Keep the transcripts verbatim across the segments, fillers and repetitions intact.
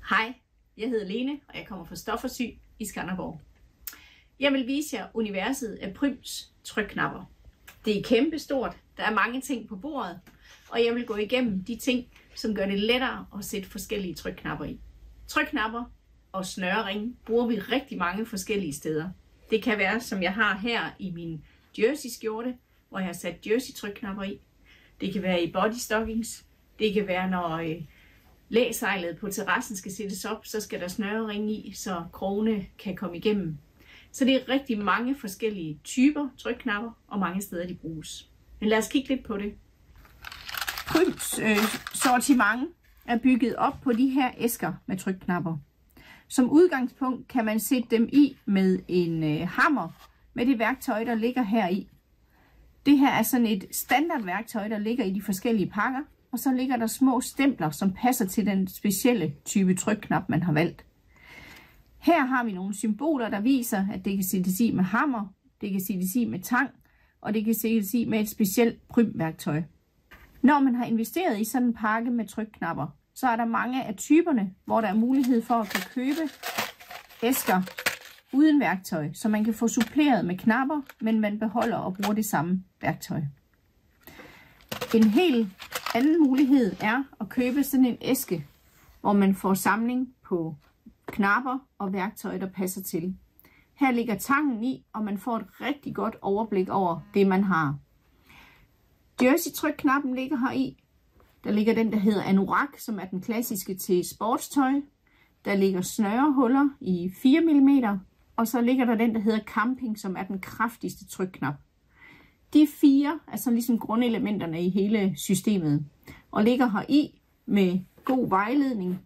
Hej, jeg hedder Lene, og jeg kommer fra Stof og Sy i Skanderborg. Jeg vil vise jer universet af Pryms trykknapper. Det er kæmpestort, der er mange ting på bordet, og jeg vil gå igennem de ting, som gør det lettere at sætte forskellige trykknapper i. Trykknapper og snøreringe bruger vi rigtig mange forskellige steder. Det kan være, som jeg har her i min jersey-skjorte, hvor jeg har sat jersey-trykknapper i. Det kan være i bodystockings. Det kan være, når øh, læsejlet på terrassen skal sættes op, så skal der snøreringe i, så krogene kan komme igennem. Så det er rigtig mange forskellige typer trykknapper, og mange steder de bruges. Men lad os kigge lidt på det. Pryms øh, sortiment er bygget op på de her æsker med trykknapper. Som udgangspunkt kan man sætte dem i med en øh, hammer med det værktøj, der ligger her i. Det her er sådan et standardværktøj, der ligger i de forskellige pakker, og så ligger der små stempler, som passer til den specielle type trykknap, man har valgt. Her har vi nogle symboler, der viser, at det kan sættes i med hammer, det kan sættes i med tang, og det kan sættes i med et specielt Prym-værktøj. Når man har investeret i sådan en pakke med trykknapper, så er der mange af typerne, hvor der er mulighed for at kunne købe æsker uden værktøj, så man kan få suppleret med knapper, men man beholder og bruger det samme værktøj. En helt anden mulighed er at købe sådan en æske, hvor man får samling på knapper og værktøj, der passer til. Her ligger tangen i, og man får et rigtig godt overblik over det, man har. Jersey-trykknappen ligger her i. Der ligger den, der hedder anorak, som er den klassiske til sportstøj. Der ligger snørehuller i fire millimeter, og så ligger der den, der hedder camping, som er den kraftigste trykknap. De fire er så ligesom grundelementerne i hele systemet, og ligger her i med god vejledning.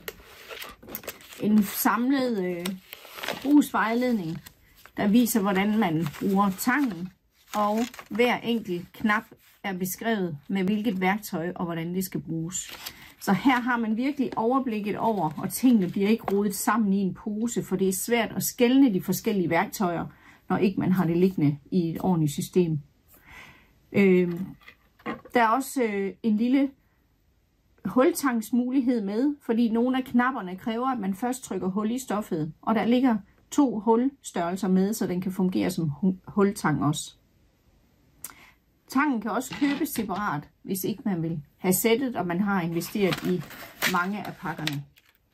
En samlet øh, brugsvejledning, der viser, hvordan man bruger tangen, og hver enkelt knap er beskrevet med hvilket værktøj og hvordan det skal bruges. Så her har man virkelig overblikket over, og tingene bliver ikke rodet sammen i en pose, for det er svært at skelne de forskellige værktøjer, når ikke man har det liggende i et ordentligt system. Øh, der er også øh, en lille hultangsmulighed med, fordi nogle af knapperne kræver, at man først trykker hul i stoffet, og der ligger to hulstørrelser med, så den kan fungere som hultang også. Tangen kan også købes separat, hvis ikke man vil have sættet, og man har investeret i mange af pakkerne.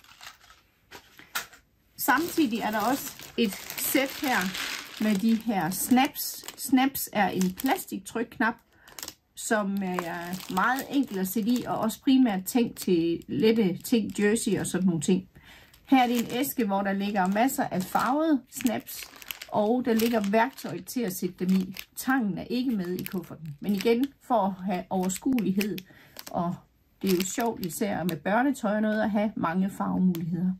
Samtidig er der også et sæt her med de her snaps. Snaps er en plastiktrykknap, som er meget enkel at sætte i, og også primært tænkt til lette ting, jersey og sådan nogle ting. Her er det en æske, hvor der ligger masser af farvede snaps, og der ligger værktøj til at sætte dem i. Tangen er ikke med i kufferten, men igen for at have overskuelighed, og det er jo sjovt især med børnetøj og noget at have mange farvemuligheder.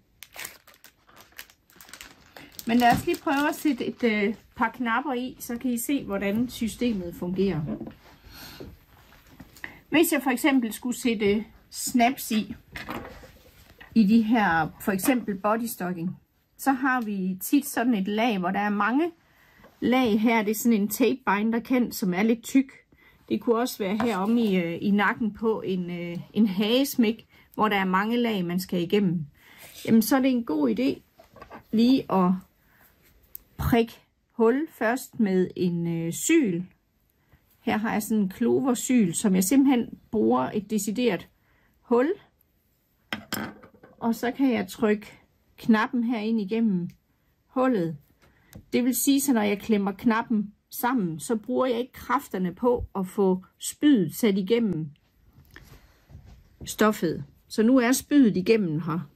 Men lad os lige prøve at sætte et øh, par knapper i, så kan I se, hvordan systemet fungerer. Hvis jeg for eksempel skulle sætte snaps i, i de her for eksempel bodystocking, så har vi tit sådan et lag, hvor der er mange lag her. Det er sådan en tape binder kendt, som er lidt tyk. Det kunne også være heromme i, i nakken på en, en hagesmæk, hvor der er mange lag, man skal igennem. Jamen så er det en god idé lige at prikke hul først med en øh, syl. Her har jeg sådan en kloversyl, som jeg simpelthen bruger et decideret hul. Og så kan jeg trykke knappen her ind igennem hullet. Det vil sige, så når jeg klemmer knappen sammen, så bruger jeg ikke kræfterne på at få spydet sat igennem stoffet. Så nu er spydet igennem her.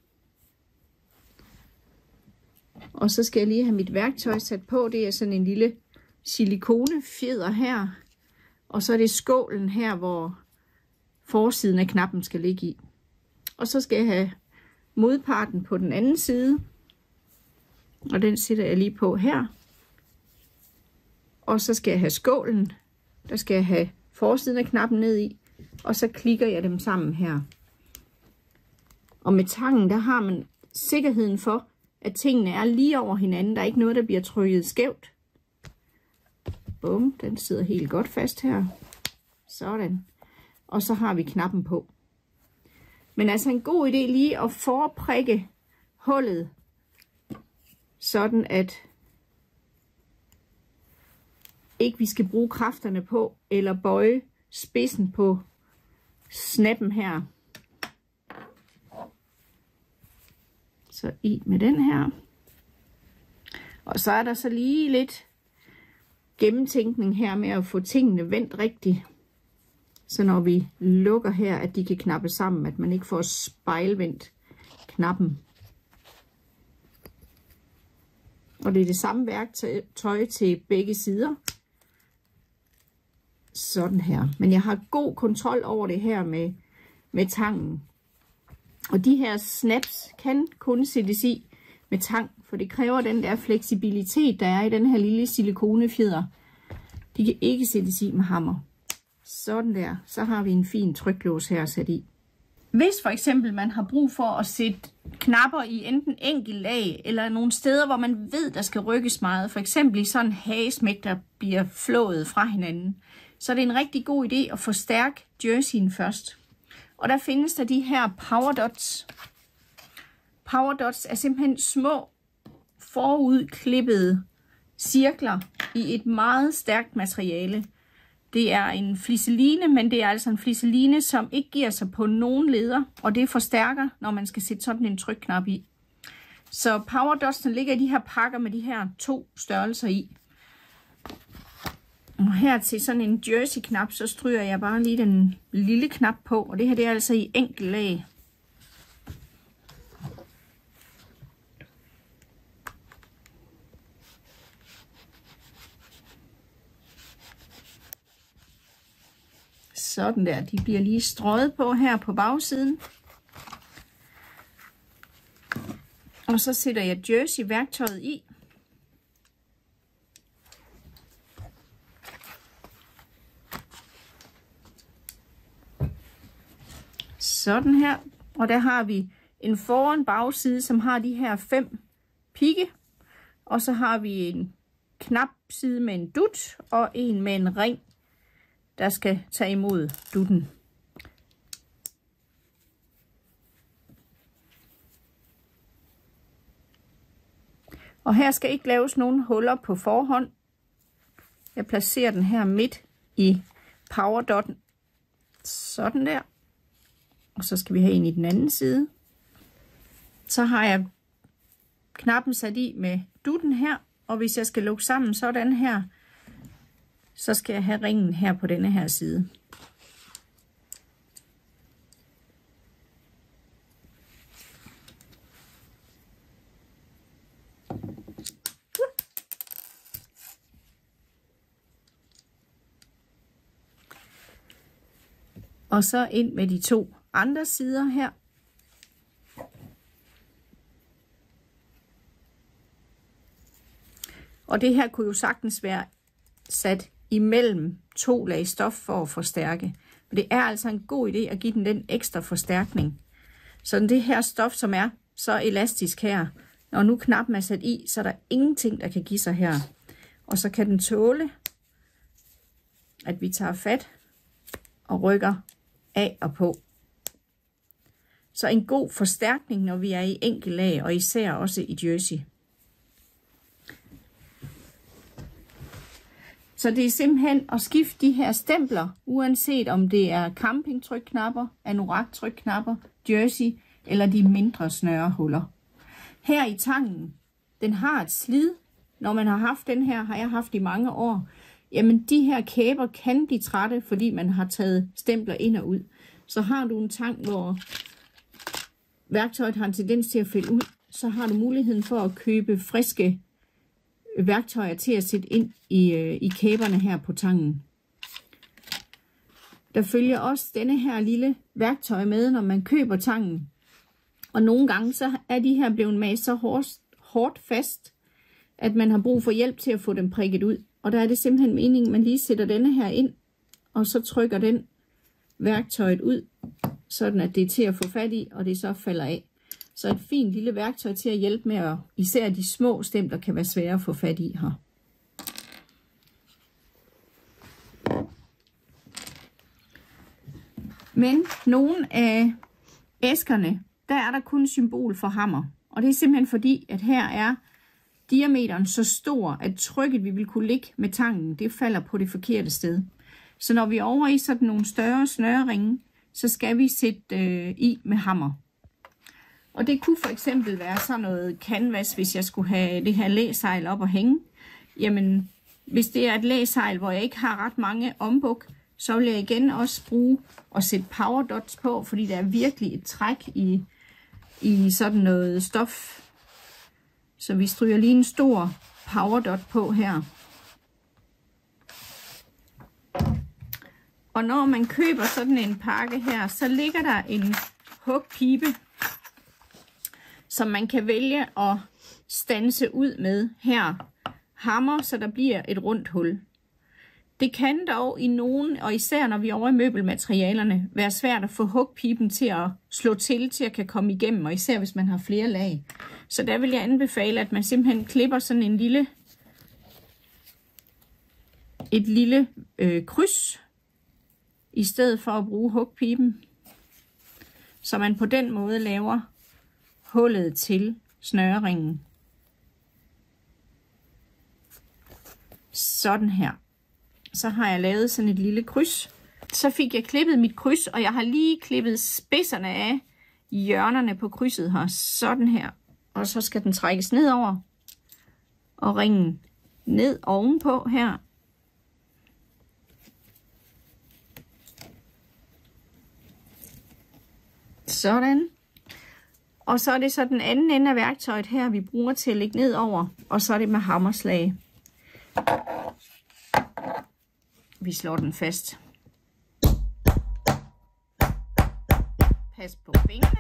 Og så skal jeg lige have mit værktøj sat på. Det er sådan en lille silikonefjeder her. Og så er det skålen her, hvor forsiden af knappen skal ligge i. Og så skal jeg have modparten på den anden side. Og den sætter jeg lige på her. Og så skal jeg have skålen. Der skal jeg have forsiden af knappen ned i. Og så klikker jeg dem sammen her. Og med tangen, der har man sikkerheden for, at tingene er lige over hinanden. Der er ikke noget, der bliver trykket skævt. Bum, den sidder helt godt fast her. Sådan. Og så har vi knappen på. Men altså en god idé lige at forprikke hullet, sådan at ikke vi skal bruge kræfterne på, eller bøje spidsen på snappen her. Så i med den her. Og så er der så lige lidt gennemtænkning her med at få tingene vendt rigtigt. Så når vi lukker her, at de kan knappe sammen, at man ikke får spejlvendt knappen. Og det er det samme værktøj til begge sider. Sådan her. Men jeg har god kontrol over det her med, med tangen. Og de her snaps kan kun sættes i med tang, for det kræver den der fleksibilitet, der er i den her lille silikonefjeder. De kan ikke sættes i med hammer. Sådan der. Så har vi en fin tryklås her sat i. Hvis for eksempel man har brug for at sætte knapper i enten enkelt lag, eller nogle steder, hvor man ved, der skal rykkes meget, for eksempel i sådan en hagesmæk, der bliver flået fra hinanden, så er det en rigtig god idé at forstærke jerseyen først. Og der findes der de her power dots. Power dots er simpelthen små forudklippede cirkler i et meget stærkt materiale. Det er en fliseline, men det er altså en fliseline, som ikke giver sig på nogen leder, og det forstærker, når man skal sætte sådan en trykknap i. Så power dots'ene ligger i de her pakker med de her to størrelser i. Og her til sådan en jersey-knap, så stryger jeg bare lige den lille knap på, og det her det er altså i enkelt lag. Sådan der, de bliver lige strøget på her på bagsiden. Og så sætter jeg jersey-værktøjet i. Sådan her. Og der har vi en foran bagside, som har de her fem pigge. Og så har vi en knap side med en dut og en med en ring, der skal tage imod dutten. Og her skal ikke laves nogen huller på forhånd. Jeg placerer den her midt i powerdotten. Sådan der. Og så skal vi have en i den anden side. Så har jeg knappen sat i med dutten her. Og hvis jeg skal lukke sammen sådan her, så skal jeg have ringen her på denne her side. Og så ind med de to andre sider her. Og det her kunne jo sagtens være sat imellem to lag stof for at forstærke. Og det er altså en god idé at give den den ekstra forstærkning. Så det her stof, som er så elastisk her, når nu knappen er sat i, så er der ingenting, der kan give sig her. Og så kan den tåle, at vi tager fat og rykker af og på. Så en god forstærkning, når vi er i enkelt lag, og især også i jersey. Så det er simpelthen at skifte de her stempler, uanset om det er campingtrykknapper, anorak-trykknapper, jersey eller de mindre snørehuller. Her i tangen, den har et slid. Når man har haft den her, har jeg haft i mange år. Jamen de her kæber kan blive trætte, fordi man har taget stempler ind og ud. Så har du en tang, hvor værktøjet har en tendens til at fælde ud, så har du muligheden for at købe friske værktøjer til at sætte ind i, øh, i kæberne her på tangen. Der følger også denne her lille værktøj med, når man køber tangen. Og nogle gange så er de her blevet mast så hårdt, hårdt fast, at man har brug for hjælp til at få dem prikket ud. Og der er det simpelthen meningen, at man lige sætter denne her ind, og så trykker den værktøjet ud, sådan at det er til at få fat i, og det så falder af. Så et fint lille værktøj til at hjælpe med, at især de små stempler kan være svære at få fat i her. Men nogle af æskerne, der er der kun symbol for hammer. Og det er simpelthen fordi, at her er diameteren så stor, at trykket, vi vil kunne ligge med tangen, det falder på det forkerte sted. Så når vi er over i sådan nogle større snøreringe, så skal vi sætte øh, i med hammer. Og det kunne for eksempel være sådan noget canvas, hvis jeg skulle have det her læsejl op og hænge. Jamen, hvis det er et læsejl, hvor jeg ikke har ret mange ombuk, så vil jeg igen også bruge og sætte power dots på, fordi der er virkelig et træk i, i sådan noget stof. Så vi stryger lige en stor power dot på her. Og når man køber sådan en pakke her, så ligger der en hugpibe, som man kan vælge at stanse ud med her. Hammer, så der bliver et rundt hul. Det kan dog i nogen, og især når vi er over i møbelmaterialerne, være svært at få hugpiben til at slå til, til at kan komme igennem, og især hvis man har flere lag. Så der vil jeg anbefale, at man simpelthen klipper sådan en lille, et lille øh, kryds, i stedet for at bruge hugpiben, så man på den måde laver hullet til snøreringen. Sådan her. Så har jeg lavet sådan et lille kryds. Så fik jeg klippet mit kryds, og jeg har lige klippet spidserne af hjørnerne på krydset her. Sådan her. Og så skal den trækkes nedover. Og ringen ned ovenpå her. Sådan. Og så er det så den anden ende af værktøjet her, vi bruger til at lægge ned over. Og så er det med hammerslag. Vi slår den fast. Pas på fingrene.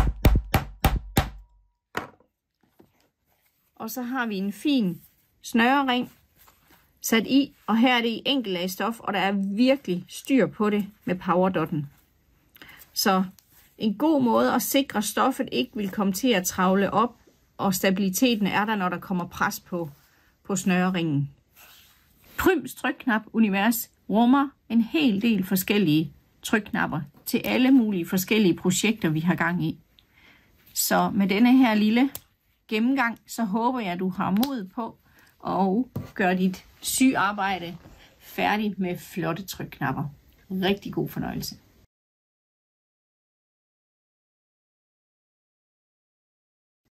Og så har vi en fin snørering sat i. Og her er det i enkelt lag stof, og der er virkelig styr på det med powerdotten. Så en god måde at sikre, at stoffet ikke vil komme til at travle op, og stabiliteten er der, når der kommer pres på, på snøreringen. Pryms trykknap univers rummer en hel del forskellige trykknapper til alle mulige forskellige projekter, vi har gang i. Så med denne her lille gennemgang, så håber jeg, at du har mod på at gøre dit syarbejde færdigt med flotte trykknapper. Rigtig god fornøjelse.